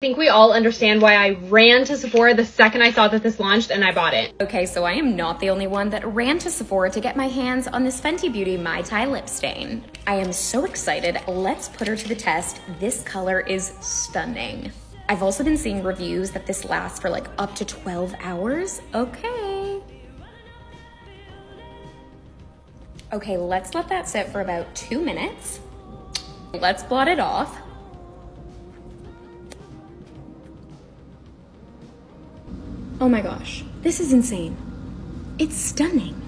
think we all understand why I ran to Sephora the second I saw that this launched and I bought it. Okay, so I am not the only one that ran to Sephora to get my hands on this Fenty Beauty Mai Tai lip stain. I am so excited. Let's put her to the test. This color is stunning. I've also been seeing reviews that this lasts for like up to 12 hours. Okay. Okay, let's let that sit for about 2 minutes. Let's blot it off. Oh my gosh, this is insane. It's stunning.